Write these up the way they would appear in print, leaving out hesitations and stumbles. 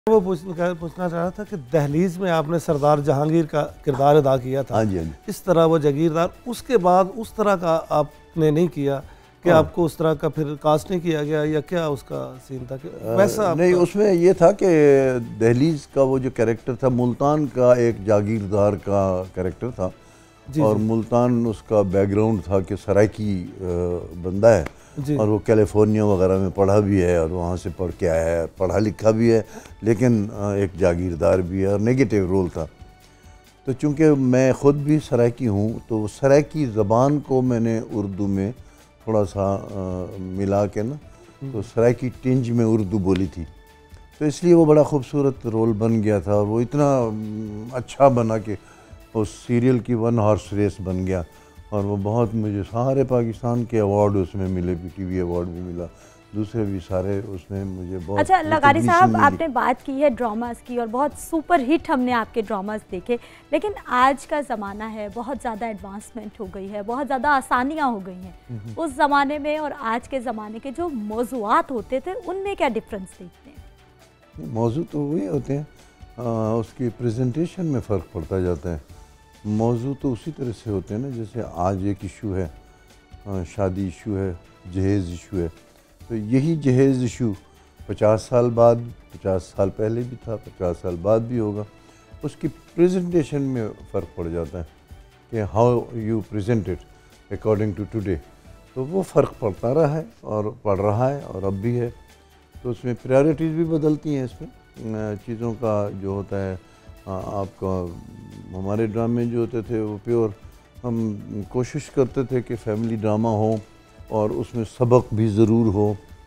वो पूछना चाह रहा था कि दहलीज में आपने सरदार जहांगीर का किरदार अदा किया था। हाँ जी, हाँ जी। इस तरह वो जागीरदार, उसके बाद उस तरह का आपने नहीं किया कि आपको उस तरह का फिर कास्ट नहीं किया गया, या क्या उसका सीन था कि वैसा नहीं, उसमें ये था कि दहलीज का वो जो कैरेक्टर था, मुल्तान का एक जागीरदार का कैरेक्टर था। और मुल्तान उसका बैकग्राउंड था कि सराइकी बंदा है और वो कैलिफोर्निया वगैरह में पढ़ा भी है और वहाँ से पढ़ के आया है, पढ़ा लिखा भी है, लेकिन एक जागीरदार भी है और नेगेटिव रोल था। तो चूँकि मैं ख़ुद भी सराइकी हूँ, तो सराइकी ज़बान को मैंने उर्दू में थोड़ा सा मिला के ना, तो सराइकी टिंज में उर्दू बोली थी, तो इसलिए वो बड़ा खूबसूरत रोल बन गया था। और वो इतना अच्छा बना कि उस सीरियल की 1 हॉर्स रेस बन गया और वो बहुत, मुझे सारे पाकिस्तान के अवार्ड उसमें मिले, PTV अवार्ड भी मिला, दूसरे भी सारे उसमें मुझे बहुत। अच्छा लगारी साहब, आपने बात की है ड्रामास की और बहुत सुपर हिट हमने आपके ड्रामास देखे, लेकिन आज का ज़माना है, बहुत ज़्यादा एडवांसमेंट हो गई है, बहुत ज़्यादा आसानियाँ हो गई हैं। उस ज़माने में और आज के ज़माने के जो मौज़ूआत होते थे, उनमें क्या डिफरेंस देखते हैं? मौजू तो वही होते हैं, उसकी प्रेजेंटेशन में फ़र्क पड़ता जाता है। मौजू तो उसी तरह से होते हैं ना, जैसे आज एक इशू है, शादी इशू है, जहेज़ इशू है, तो यही जहेज़ इशू 50 साल बाद, 50 साल पहले भी था, 50 साल बाद भी होगा। उसकी प्रेजेंटेशन में फ़र्क पड़ जाता है कि how you present it according to today, तो वो फ़र्क पड़ता रहा है और पड़ रहा है और अब भी है। तो उसमें प्रायोरिटीज़ भी बदलती हैं, इसमें चीज़ों का जो होता है। आपका हमारे ड्रामे जो होते थे वो प्योर, हम कोशिश करते थे कि फैमिली ड्रामा हो और उसमें सबक भी ज़रूर हो।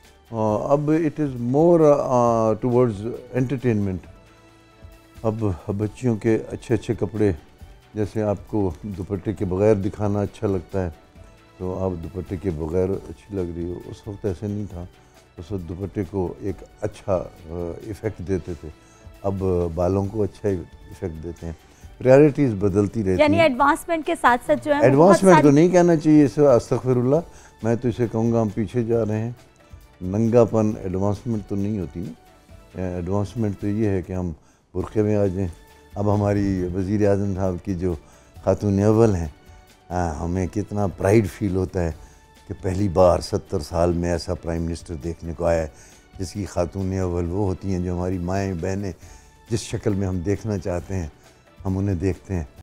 अब it is more towards entertainment. अब बच्चियों के अच्छे अच्छे कपड़े, जैसे आपको दुपट्टे के बग़ैर दिखाना अच्छा लगता है, तो आप दुपट्टे के बग़ैर अच्छी लग रही हो। उस वक्त ऐसे नहीं था, उस वक्त दुपट्टे को एक अच्छा इफ़ेक्ट देते थे, अब बालों को अच्छा इफेक्ट देते हैं। प्रायोरिटीज़ बदलती रहती हैं, यानी एडवांसमेंट के साथ साथ जो है, एडवांसमेंट तो नहीं कहना चाहिए इसे, अस्तगफिरुल्लाह, मैं तो इसे कहूँगा हम पीछे जा रहे हैं। नंगापन एडवांसमेंट तो नहीं होती ना, एडवांसमेंट तो ये है कि हम बुरखे में आ जाएं। अब हमारी वज़ीर आज़म साहब की जो खातून अव्वल हैं, हमें कितना प्राइड फील होता है कि पहली बार 70 साल में ऐसा प्राइम मिनिस्टर देखने को आया है जिसकी खातून अव्वल वो होती हैं जो हमारी माएँ बहनें जिस शक्ल में हम देखना चाहते हैं, हम उन्हें देखते हैं।